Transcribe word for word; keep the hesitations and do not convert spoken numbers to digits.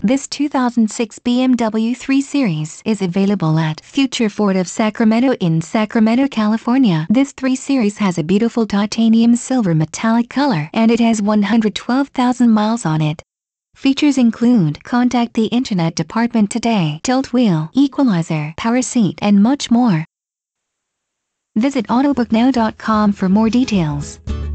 This two thousand six B M W three Series is available at Future Ford of Sacramento in Sacramento, California. This three Series has a beautiful titanium silver metallic color and it has one hundred twelve thousand miles on it. Features include contact the internet department today, tilt wheel, equalizer, power seat, and much more. Visit autobook now dot com for more details.